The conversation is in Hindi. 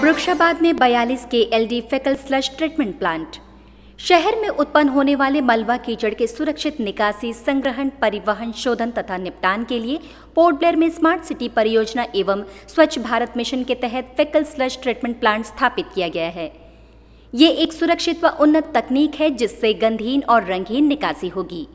वृक्षाबाद में 42 KLD फैकल स्लज ट्रीटमेंट प्लांट। शहर में उत्पन्न होने वाले मलबा कीचड़ के सुरक्षित निकासी, संग्रहण, परिवहन, शोधन तथा निपटान के लिए पोर्ट ब्लेयर में स्मार्ट सिटी परियोजना एवं स्वच्छ भारत मिशन के तहत फैकल स्लज ट्रीटमेंट प्लांट स्थापित किया गया है। ये एक सुरक्षित व उन्नत तकनीक है जिससे गंधहीन और रंगहीन निकासी होगी।